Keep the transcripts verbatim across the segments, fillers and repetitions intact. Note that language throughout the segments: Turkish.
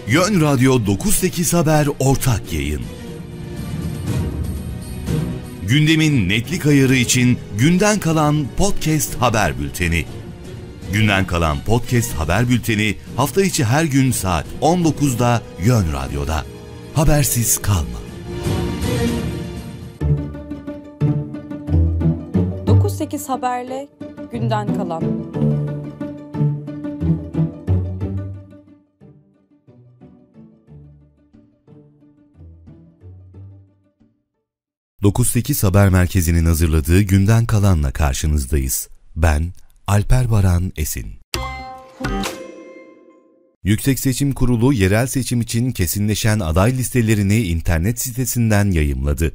Yön Radyo dokuz sekiz Haber ortak yayın. Gündemin netlik ayarı için günden kalan podcast haber bülteni. Günden kalan podcast haber bülteni hafta içi her gün saat on dokuzda Yön Radyo'da. Habersiz kalma. dokuz sekiz Haber'le günden kalan. dokuz sekiz Haber Merkezi'nin hazırladığı günden kalanla karşınızdayız. Ben Alper Baran Esin. Yüksek Seçim Kurulu yerel seçim için kesinleşen aday listelerini internet sitesinden yayımladı.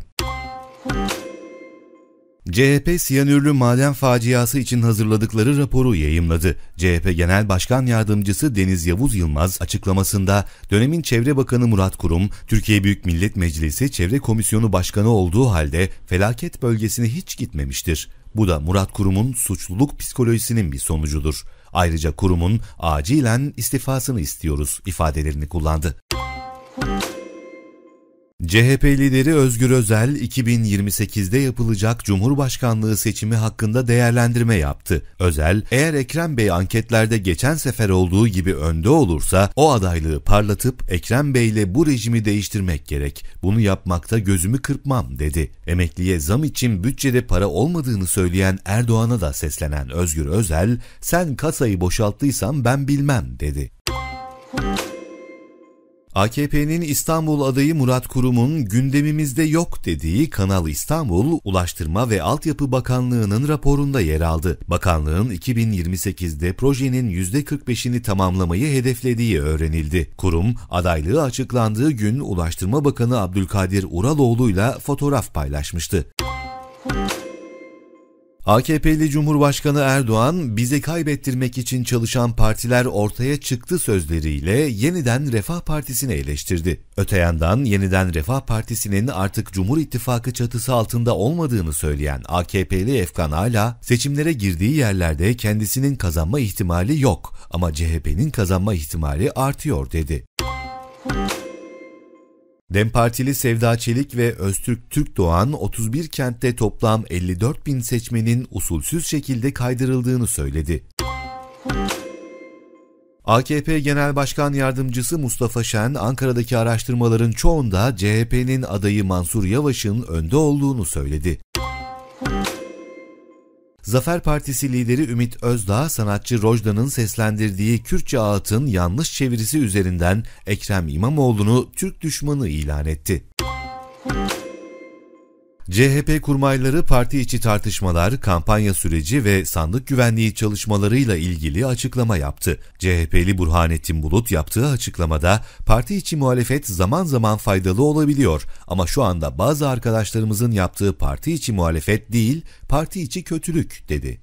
C H P siyanürlü maden faciası için hazırladıkları raporu yayımladı. C H P Genel Başkan Yardımcısı Deniz Yavuz Yılmaz açıklamasında dönemin Çevre Bakanı Murat Kurum, Türkiye Büyük Millet Meclisi Çevre Komisyonu Başkanı olduğu halde felaket bölgesine hiç gitmemiştir. Bu da Murat Kurum'un suçluluk psikolojisinin bir sonucudur. Ayrıca Kurum'un acilen istifasını istiyoruz ifadelerini kullandı. C H P lideri Özgür Özel, iki bin yirmi sekizde yapılacak Cumhurbaşkanlığı seçimi hakkında değerlendirme yaptı. Özel, eğer Ekrem Bey anketlerde geçen sefer olduğu gibi önde olursa o adaylığı parlatıp Ekrem Bey'le bu rejimi değiştirmek gerek. Bunu yapmakta gözümü kırpmam dedi. Emekliye zam için bütçede para olmadığını söyleyen Erdoğan'a da seslenen Özgür Özel, sen kasayı boşalttıysan ben bilmem dedi. A K P'nin İstanbul adayı Murat Kurum'un gündemimizde yok dediği Kanal İstanbul, Ulaştırma ve Altyapı Bakanlığı'nın raporunda yer aldı. Bakanlığın iki bin yirmi sekizde projenin yüzde kırk beşini tamamlamayı hedeflediği öğrenildi. Kurum, adaylığı açıklandığı gün Ulaştırma Bakanı Abdülkadir Uraloğlu'yla fotoğraf paylaşmıştı. A K P'li Cumhurbaşkanı Erdoğan, bize kaybettirmek için çalışan partiler ortaya çıktı sözleriyle Yeniden Refah Partisi'ni eleştirdi. Öte yandan Yeniden Refah Partisi'nin artık Cumhur İttifakı çatısı altında olmadığını söyleyen A K P'li Efkan Ala, seçimlere girdiği yerlerde kendisinin kazanma ihtimali yok ama C H P'nin kazanma ihtimali artıyor dedi. DEM Partili Sevda Çelik ve Öztürk Türkdoğan otuz bir kentte toplam elli dört bin seçmenin usulsüz şekilde kaydırıldığını söyledi. A K P Genel Başkan Yardımcısı Mustafa Şen, Ankara'daki araştırmaların çoğunda C H P'nin adayı Mansur Yavaş'ın önde olduğunu söyledi. Zafer Partisi lideri Ümit Özdağ, sanatçı Rojda'nın seslendirdiği Kürtçe ağıtın yanlış çevirisi üzerinden Ekrem İmamoğlu'nu Türk düşmanı ilan etti. C H P kurmayları parti içi tartışmalar, kampanya süreci ve sandık güvenliği çalışmalarıyla ilgili açıklama yaptı. C H P'li Burhanettin Bulut yaptığı açıklamada parti içi muhalefet zaman zaman faydalı olabiliyor ama şu anda bazı arkadaşlarımızın yaptığı parti içi muhalefet değil, parti içi kötülük dedi.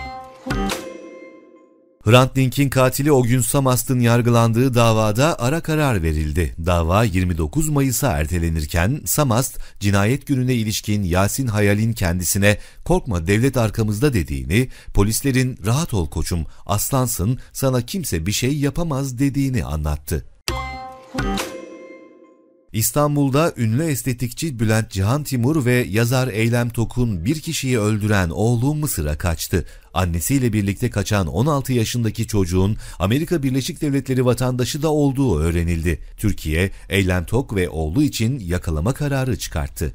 Hrant Dink'in katili Ogün Samast'ın yargılandığı davada ara karar verildi. Dava yirmi dokuz Mayıs'a ertelenirken Samast, cinayet gününe ilişkin Yasin Hayal'in kendisine "korkma devlet arkamızda" dediğini, polislerin "rahat ol koçum, aslansın, sana kimse bir şey yapamaz" dediğini anlattı. İstanbul'da ünlü estetikçi Bülent Cihan Timur ve yazar Eylem Tokun bir kişiyi öldüren oğlu Mısır'a kaçtı. Annesiyle birlikte kaçan on altı yaşındaki çocuğun Amerika Birleşik Devletleri vatandaşı da olduğu öğrenildi. Türkiye, Eylem Tok ve oğlu için yakalama kararı çıkarttı.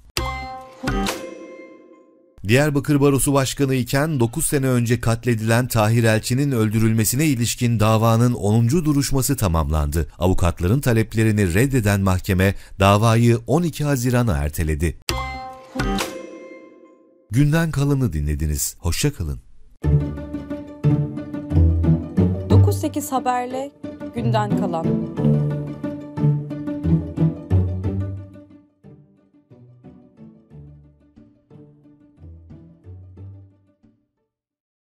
Diyarbakır Barosu Başkanı iken dokuz sene önce katledilen Tahir Elçi'nin öldürülmesine ilişkin davanın onuncu duruşması tamamlandı. Avukatların taleplerini reddeden mahkeme davayı on iki Haziran'a erteledi. Günden kalanı dinlediniz. Hoşça kalın. dokuz sekiz Haber'le günden kalan.